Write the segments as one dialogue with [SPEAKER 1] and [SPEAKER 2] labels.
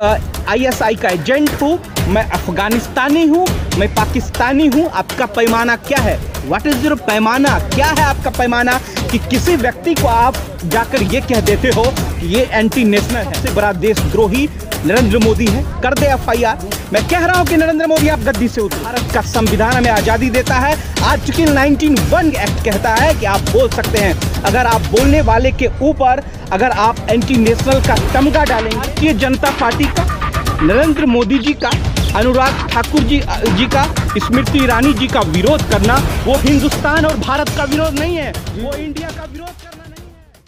[SPEAKER 1] ISI का agent हूँ, मैं अफगानिस्तानी हूँ, मैं पाकिस्तानी हूँ। आपका पैमाना क्या है? व्हाट इज़ योर पैमाना? क्या है आपका पैमाना कि किसी व्यक्ति को आप जाकर ये कह देते हो कि ये एंटी नेशनल है? सबसे बड़ा देशद्रोही नरेंद्र मोदी है, कर दे FIR। मैं कह रहा हूँ कि नरेंद्र मोदी आप गद्दी से उतर। भारत का संविधान हमें आज़ादी देता है। आर्टिकल 19(1) एक्ट कहता है कि आप बोल सकते हैं। अगर आप बोलने वाले के ऊपर अगर आप एंटी नेशनल का तमगा डालेंगे, भारतीय जनता पार्टी का, नरेंद्र मोदी जी का, अनुराग ठाकुर जी का, स्मृति ईरानी जी का विरोध करना वो हिंदुस्तान और भारत का विरोध नहीं है, वो इंडिया का विरोध करना नहीं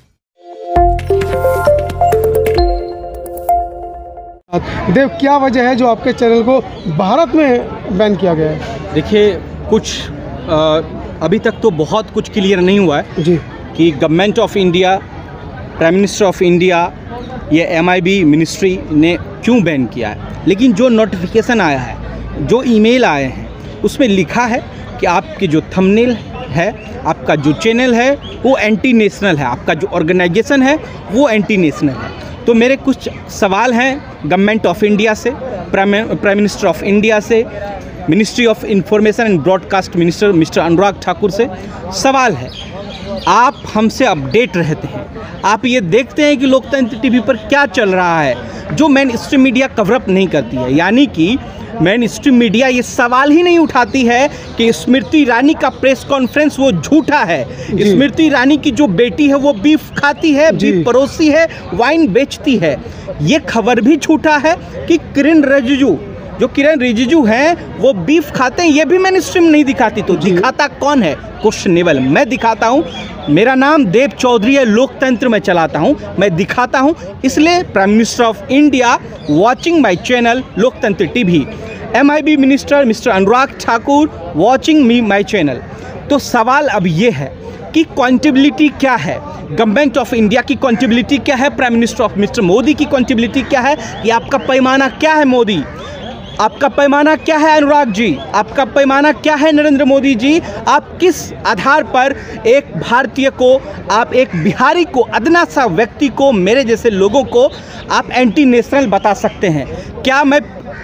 [SPEAKER 1] है।
[SPEAKER 2] देव, क्या वजह है जो आपके चैनल को भारत में बैन किया गया है?
[SPEAKER 1] देखिए, कुछ अभी तक तो बहुत कुछ क्लियर नहीं हुआ है
[SPEAKER 2] जी
[SPEAKER 1] कि government of India, prime minister of India, ये MIB मिनिस्ट्री ने क्यों बैन किया है। लेकिन जो नोटिफिकेशन आया है, जो ईमेल आए हैं, उसमें लिखा है कि आपकी जो थंबनेल है, आपका जो चैनल है वो एंटी नेशनल है, आपका जो ऑर्गेनाइजेशन है वो एंटी नेशनल है। तो मेरे कुछ सवाल हैं गवर्नमेंट ऑफ इंडिया से, प्राइम मिनिस्टर ऑफ इंडिया से, ministry of information and broadcast minister mister Anurag Thakur से। सवाल है, आप हमसे अपडेट रहते हैं, आप ये देखते हैं कि लोकतंत्र टीवी पर क्या चल रहा है जो मेन स्ट्रीम मीडिया कवरअप नहीं करती है। यानी कि मेन स्ट्रीम मीडिया ये सवाल ही नहीं उठाती है कि स्मृति ईरानी का प्रेस कॉन्फ्रेंस वो झूठा है। स्मृति ईरानी की जो बेटी है वो बीफ खाती है, बीफ परोसी है, वाइन बेचती है। ये खबर भी झूठा है कि किरण रिजिजू हैं वो बीफ खाते हैं, ये भी मैंने स्ट्रीम नहीं दिखाती। तो दिखाता कौन है? क्वेश्चनेबल। मैं दिखाता हूँ। मेरा नाम देव चौधरी है, लोकतंत्र में चलाता हूँ, मैं दिखाता हूँ। इसलिए prime minister of India watching my channel Loktantra TV, MIB minister mister Anurag Thakur watching my channel. तो सवाल अब ये है कि अकाउंटेबिलिटी क्या है, गवर्नमेंट ऑफ इंडिया की अकाउंटेबिलिटी क्या है, prime minister of mister Modi की अकाउंटेबिलिटी क्या है, कि आपका पैमाना क्या है मोदी, आपका पैमाना क्या है अनुराग जी, आपका पैमाना क्या है नरेंद्र मोदी जी। आप किस आधार पर एक भारतीय को, आप एक बिहारी को, अदना सा व्यक्ति को, मेरे जैसे लोगों को आप एंटी नेशनल बता सकते हैं? क्या मैं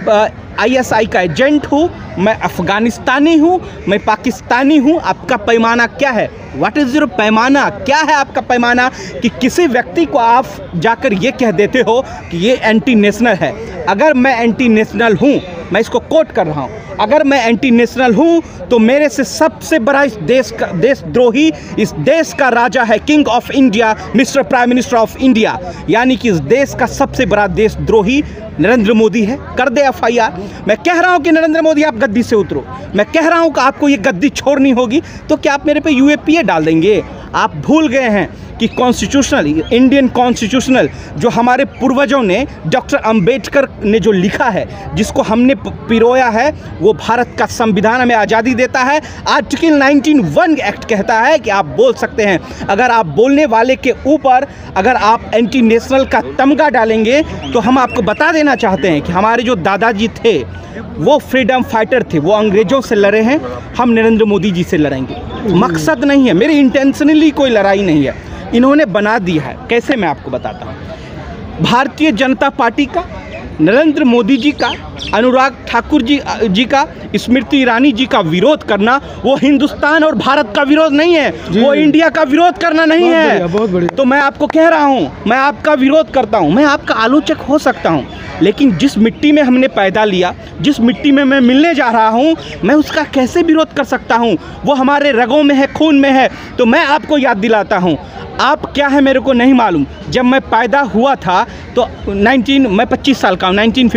[SPEAKER 1] ISI का एजेंट हूँ, मैं अफगानिस्तानी हूँ, मैं पाकिस्तानी हूँ? आपका पैमाना क्या है? व्हाट इज़ योर पैमाना? क्या है आपका पैमाना कि किसी व्यक्ति को आप जाकर ये कह देते हो कि ये एंटी नेशनल है? अगर मैं एंटी नेशनल हूँ, मैं इसको कोट कर रहा हूँ, अगर मैं एंटी नेशनल हूँ तो मेरे से सबसे बड़ा इस देश का देशद्रोही, इस देश का राजा है king of India mister prime minister of India. यानी कि इस देश का सबसे बड़ा देशद्रोही नरेंद्र मोदी है, कर दे FIR। मैं कह रहा हूँ कि नरेंद्र मोदी आप गद्दी से उतरो। मैं कह रहा हूँ कि आपको ये गद्दी छोड़नी होगी। तो क्या आप मेरे पे UAPA डाल देंगे? आप भूल गए हैं कि कॉन्स्टिट्यूशनल, इंडियन कॉन्स्टिट्यूशनल जो हमारे पूर्वजों ने, डॉक्टर अंबेडकर ने जो लिखा है, जिसको हमने पिरोया है, वो भारत का संविधान हमें आज़ादी देता है। आर्टिकल 19(1) एक्ट कहता है कि आप बोल सकते हैं। अगर आप बोलने वाले के ऊपर अगर आप एंटी नेशनल का तमगा डालेंगे तो हम आपको बता देना चाहते हैं कि हमारे जो दादाजी थे वो फ्रीडम फाइटर थे, वो अंग्रेज़ों से लड़े हैं, हम नरेंद्र मोदी जी से लड़ेंगे। मकसद नहीं है, मेरी इंटेंशनली कोई लड़ाई नहीं है, इन्होंने बना दिया है। कैसे, मैं आपको बताता हूँ। भारतीय जनता पार्टी का, नरेंद्र मोदी जी का, अनुराग ठाकुर जी का, स्मृति ईरानी जी का विरोध करना वो हिंदुस्तान और भारत का विरोध नहीं है, वो इंडिया का विरोध करना नहीं है।
[SPEAKER 2] बहुत बढ़िया।
[SPEAKER 1] तो मैं आपको कह रहा हूँ, मैं आपका विरोध करता हूँ, मैं आपका आलोचक हो सकता हूँ, लेकिन जिस मिट्टी में हमने पैदा लिया, जिस मिट्टी में मैं मिलने जा रहा हूँ, मैं उसका कैसे विरोध कर सकता हूँ? वो हमारे रगों में है, खून में है। तो मैं आपको याद दिलाता हूँ, आप क्या है मेरे को नहीं मालूम। जब मैं पैदा हुआ था तो मैं 25 साल का हूँ,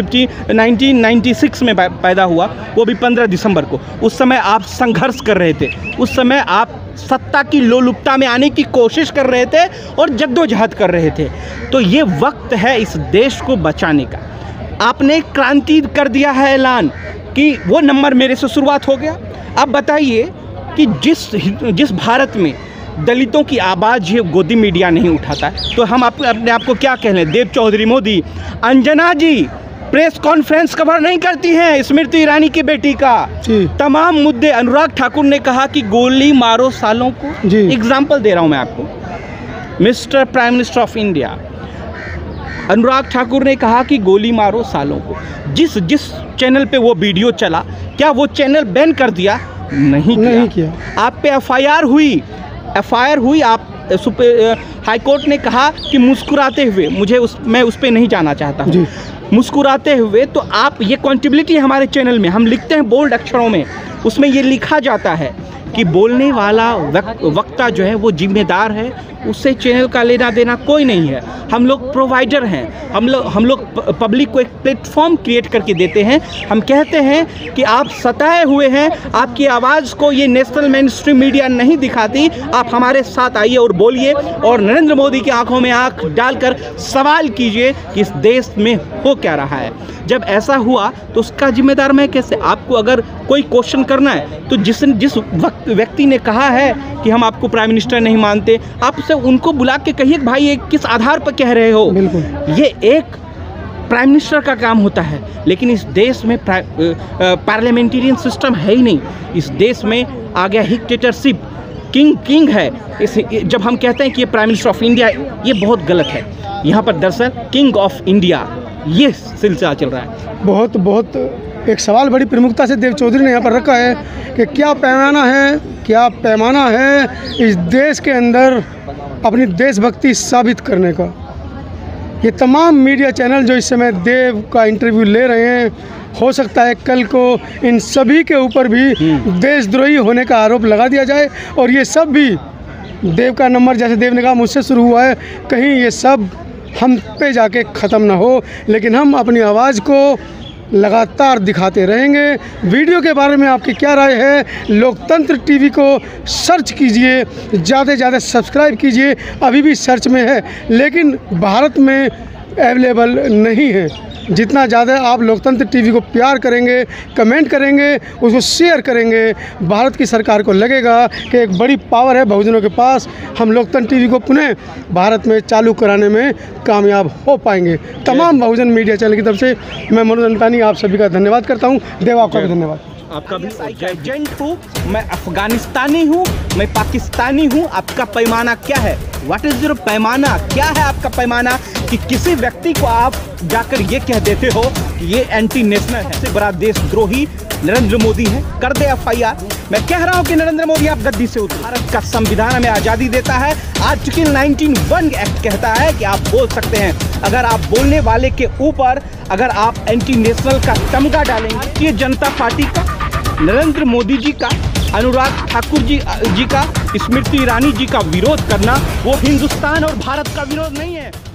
[SPEAKER 1] 1996 में पैदा हुआ, वो भी 15 दिसंबर को। उस समय आप संघर्ष कर रहे थे, उस समय आप सत्ता की लोलुपता में आने की कोशिश कर रहे थे और जद्दोजहद कर रहे थे। तो ये वक्त है इस देश को बचाने का। आपने क्रांति कर दिया है ऐलान कि वो नंबर मेरे से शुरुआत हो गया। अब बताइए कि जिस भारत में दलितों की आवाज़ ये गोदी मीडिया नहीं उठाता है, तो हम अपने आप को क्या कह रहे हैं? Dev Chaudhary Modi. Anjana ji press conference cover नहीं करती हैं स्मृति ईरानी की बेटी का। तमाम मुद्दे अनुराग ठाकुर ने कहा कि गोली मारो सालों को। एग्जाम्पल दे रहा हूं मैं आपको। Mister prime minister of India, Anurag Thakur ने कहा कि गोली मारो सालों को। जिस जिस चैनल पे वो वीडियो चला, क्या वो चैनल बैन कर दिया? नहीं किया। आप पे एफआईआर हुई। आप हाई कोर्ट ने कहा कि मुस्कुराते हुए, मैं उस पे नहीं जाना चाहता हूँ, मुस्कुराते हुए। तो आप, ये अकाउंटेबिलिटी है हमारे चैनल में, हम लिखते हैं बोल्ड अक्षरों में, उसमें ये लिखा जाता है कि बोलने वाला वक्ता जो है वो जिम्मेदार है, उससे चैनल का लेना देना कोई नहीं है। हम लोग प्रोवाइडर हैं, हम लोग पब्लिक को एक प्लेटफॉर्म क्रिएट करके देते हैं। हम कहते हैं कि आप सताए हुए हैं, आपकी आवाज़ को ये नेशनल मेन स्ट्रीम मीडिया नहीं दिखाती, आप हमारे साथ आइए और बोलिए, और नरेंद्र मोदी की आंखों में आंख डालकर सवाल कीजिए कि इस देश में हो क्या रहा है। जब ऐसा हुआ तो उसका जिम्मेदार मैं कैसे? आपको अगर कोई क्वेश्चन करना है तो जिस व्यक्ति ने कहा है कि हम आपको प्राइम मिनिस्टर नहीं मानते, आप उसे उनको बुला के कहिए कि भाई ये किस आधार पर कह रहे हो। बिल्कुल, ये एक प्राइम मिनिस्टर का काम होता है। लेकिन इस देश में पार्लियामेंटेरियन सिस्टम है ही नहीं। इस देश में आ गया डिक्टेटरशिप, किंग है। जब हम कहते हैं कि ये प्राइम मिनिस्टर ऑफ इंडिया, ये बहुत गलत है। यहाँ पर दरअसल किंग ऑफ इंडिया ये सिलसिला चल रहा है।
[SPEAKER 2] बहुत एक सवाल बड़ी प्रमुखता से देव चौधरी ने यहाँ पर रखा है कि क्या पैमाना है इस देश के अंदर अपनी देशभक्ति साबित करने का। ये तमाम मीडिया चैनल जो इस समय देव का इंटरव्यू ले रहे हैं, हो सकता है कल को इन सभी के ऊपर भी देशद्रोही होने का आरोप लगा दिया जाए, और ये सब भी देव का नंबर, जैसे देव ने कहा मुझसे शुरू हुआ है, कहीं ये सब हम पे जाके ख़त्म ना हो। लेकिन हम अपनी आवाज़ को लगातार दिखाते रहेंगे। वीडियो के बारे में आपकी क्या राय है? लोकतंत्र टीवी को सर्च कीजिए, ज़्यादा से ज़्यादा सब्सक्राइब कीजिए। अभी भी सर्च में है, लेकिन भारत में अवेलेबल नहीं है। जितना ज़्यादा आप लोकतंत्र टीवी को प्यार करेंगे, कमेंट करेंगे, उसको शेयर करेंगे, भारत की सरकार को लगेगा कि एक बड़ी पावर है बहुजनों के पास। हम लोकतंत्र टीवी को पुनः भारत में चालू कराने में कामयाब हो पाएंगे। तमाम बहुजन मीडिया चैनल की तरफ से मैं मनोज अंतानी आप सभी का धन्यवाद करता हूँ। देव आपका भी धन्यवाद।
[SPEAKER 1] आपका भी एजेंट हूँ, मैं अफगानिस्तानी हूँ, मैं पाकिस्तानी हूँ। आपका पैमाना क्या है? व्हाट इज़ योर पैमाना? क्या है आपका पैमाना कि किसी व्यक्ति को आप जाकर ये कह देते हो कि ये एंटी नेशनल है? सबसे बड़ा देशद्रोही नरेंद्र मोदी है, कर दे एफआईआर। मैं कह रहा हूँ कि नरेंद्र मोदी आप गद्दी से उतर। भारत का संविधान हमें आज़ादी देता है। आर्टिकल 19(1) एक्ट कहता है कि आप बोल सकते हैं। अगर आप बोलने वाले के ऊपर अगर आप एंटी नेशनल का तमगा डालेंगे, भारतीय जनता पार्टी का, नरेंद्र मोदी जी का, अनुराग ठाकुर जी का, स्मृति ईरानी जी का विरोध करना वो हिंदुस्तान और भारत का विरोध नहीं है।